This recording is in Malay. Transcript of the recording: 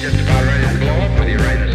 just about ready to blow up with you right